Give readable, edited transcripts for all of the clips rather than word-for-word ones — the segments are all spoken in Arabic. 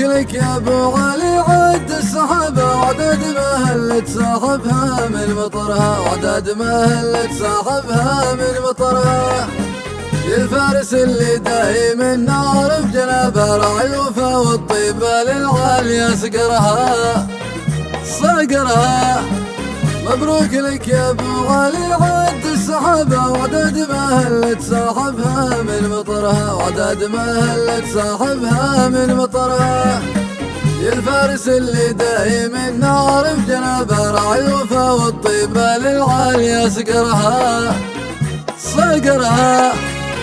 لك يا ابو علي عد السحابة وعدد ما هلت صاحبها من مطرها، وعدد ما هلت صاحبها من مطرها. يا الفارس اللي دايم نعرف جنابه، راعي الوفا والطيبة للعالية صقرها صقرها. مبروك لك يا ابو علي عد السحابة وعدد ما هلت صاحبها من مطرها، وعدد ما هلت صاحبها من مطرها. يا الفارس اللي دايم نعرف جنابه، راعي الوفا والطيبة للعالية صقرها صقرها.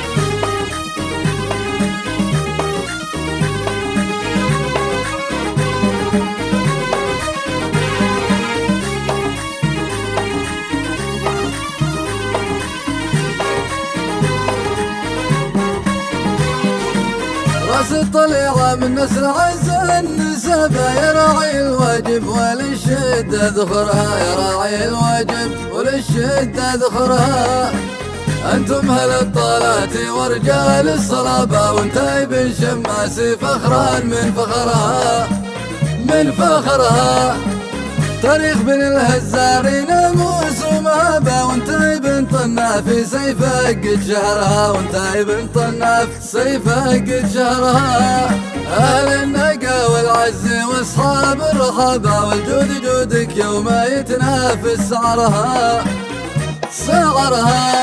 راس الطليعة من نسل عز النسبة، يا راعي الواجب وللشدة ذخرها، يا راعي الواجب وللشدة ذخرها. انتم اهل الطالات ورجال الصلابة، وانتي بن شماسي فخرا من فخرها من فخرها. تاريخ بن الهزاري ناموس ومهابة، وانتي بن طناف سيفك قد شهرها، وانتي بن طناف سيفك قد شهرها. اهل النقا والعز واصحاب الرحابة، والجود جودك يوم يتنافس سعرها سعرها.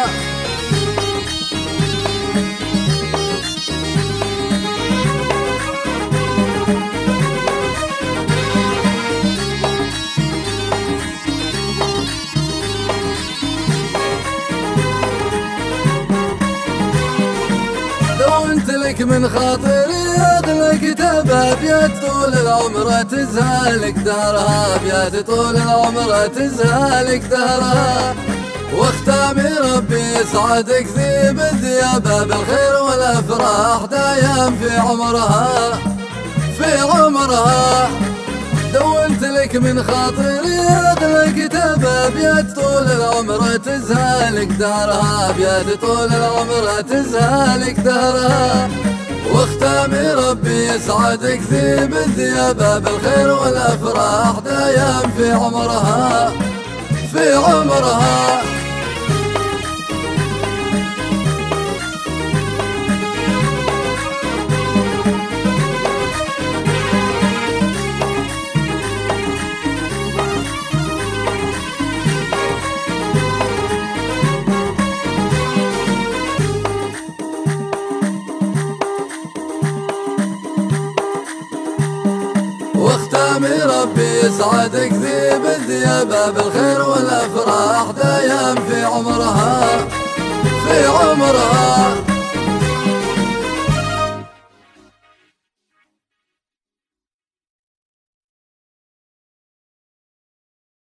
وانت لك من خاطري اغلى كتابها، بيد طول العمر تزهلك دهرها، بيد طول العمر تزهلك دهرها. واختامي ربي يسعدك ذي بالذيابة، بالخير والافراح دايم في عمرها في عمرها. دونت لك من خاطري اغلى كتابة، بيد طول العمر تزهلك دهرها، بيد طول العمر تزهلك دهرها. واختامي ربي يسعدك ذي بالذيابة، بالخير والافراح دايم في عمرها في عمرها. واختامي ربي يسعدك ذي بالذيابة، بالخير والافراح دايم في عمرها في عمرها.